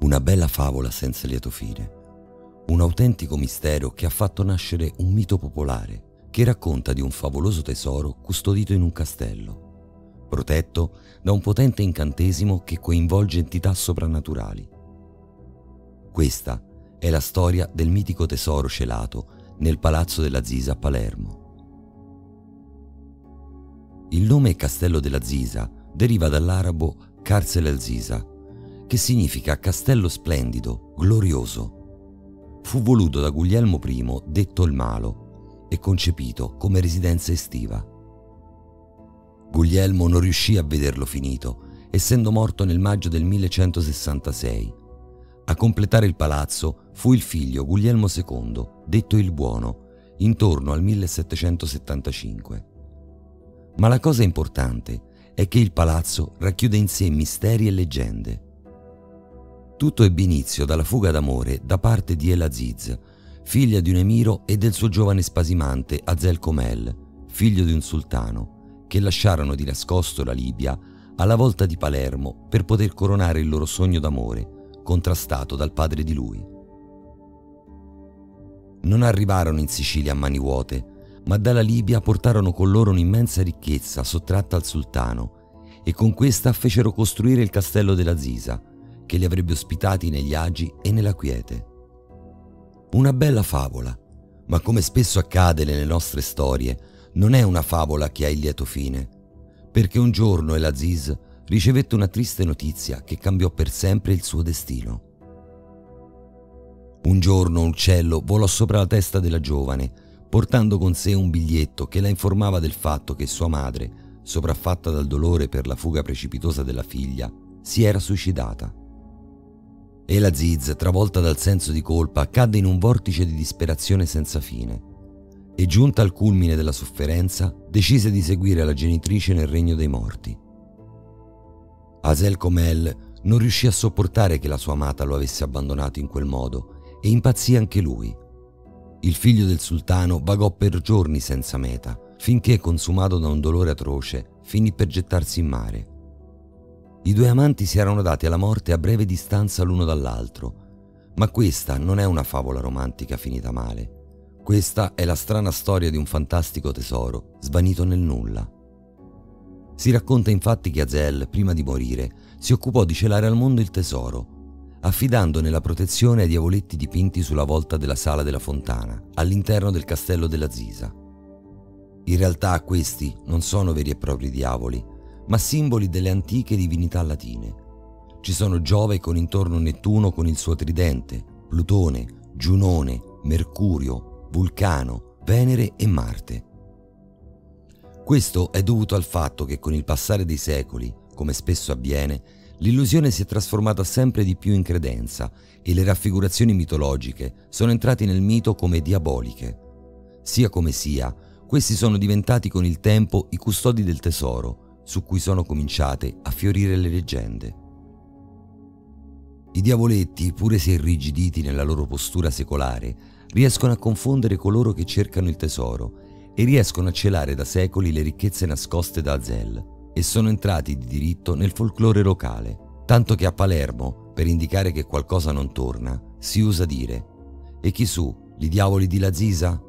Una bella favola senza lieto fine, un autentico mistero che ha fatto nascere un mito popolare che racconta di un favoloso tesoro custodito in un castello, protetto da un potente incantesimo che coinvolge entità soprannaturali. Questa è la storia del mitico tesoro celato nel Palazzo della Zisa a Palermo. Il nome Castello della Zisa deriva dall'arabo Karsel el-Zisa, che significa castello splendido, glorioso. Fu voluto da Guglielmo I, detto il Malo, e concepito come residenza estiva. Guglielmo non riuscì a vederlo finito, essendo morto nel maggio del 1166. A completare il palazzo fu il figlio Guglielmo II, detto il Buono, intorno al 1775. Ma la cosa importante è che il palazzo racchiude in sé misteri e leggende. Tutto ebbe inizio dalla fuga d'amore da parte di Elaziz, figlia di un emiro e del suo giovane spasimante Azel Comel, figlio di un sultano, che lasciarono di nascosto la Libia alla volta di Palermo per poter coronare il loro sogno d'amore, contrastato dal padre di lui. Non arrivarono in Sicilia a mani vuote, ma dalla Libia portarono con loro un'immensa ricchezza sottratta al sultano e con questa fecero costruire il castello della Zisa, che li avrebbe ospitati negli agi e nella quiete. Una bella favola, ma come spesso accade nelle nostre storie, non è una favola che ha il lieto fine, perché un giorno Elaziz ricevette una triste notizia che cambiò per sempre il suo destino. Un giorno un uccello volò sopra la testa della giovane, portando con sé un biglietto che la informava del fatto che sua madre, sopraffatta dal dolore per la fuga precipitosa della figlia, si era suicidata. Elaziz, travolta dal senso di colpa, cadde in un vortice di disperazione senza fine e, giunta al culmine della sofferenza, decise di seguire la genitrice nel regno dei morti. Azel Comel non riuscì a sopportare che la sua amata lo avesse abbandonato in quel modo e impazzì anche lui. Il figlio del sultano vagò per giorni senza meta, finché, consumato da un dolore atroce, finì per gettarsi in mare. I due amanti si erano dati alla morte a breve distanza l'uno dall'altro, ma questa non è una favola romantica finita male. Questa è la strana storia di un fantastico tesoro svanito nel nulla. Si racconta infatti che Azel, prima di morire, si occupò di celare al mondo il tesoro, affidandone la protezione ai diavoletti dipinti sulla volta della sala della fontana, all'interno del castello della Zisa. In realtà questi non sono veri e propri diavoli, ma simboli delle antiche divinità latine. Ci sono Giove con intorno Nettuno con il suo tridente, Plutone, Giunone, Mercurio, Vulcano, Venere e Marte. Questo è dovuto al fatto che con il passare dei secoli, come spesso avviene, l'illusione si è trasformata sempre di più in credenza e le raffigurazioni mitologiche sono entrate nel mito come diaboliche. Sia come sia, questi sono diventati con il tempo i custodi del tesoro, su cui sono cominciate a fiorire le leggende. I diavoletti, pure se irrigiditi nella loro postura secolare, riescono a confondere coloro che cercano il tesoro e riescono a celare da secoli le ricchezze nascoste da Azel, e sono entrati di diritto nel folklore locale, tanto che a Palermo, per indicare che qualcosa non torna, si usa dire: «E chi su, li diavoli di la Zisa?»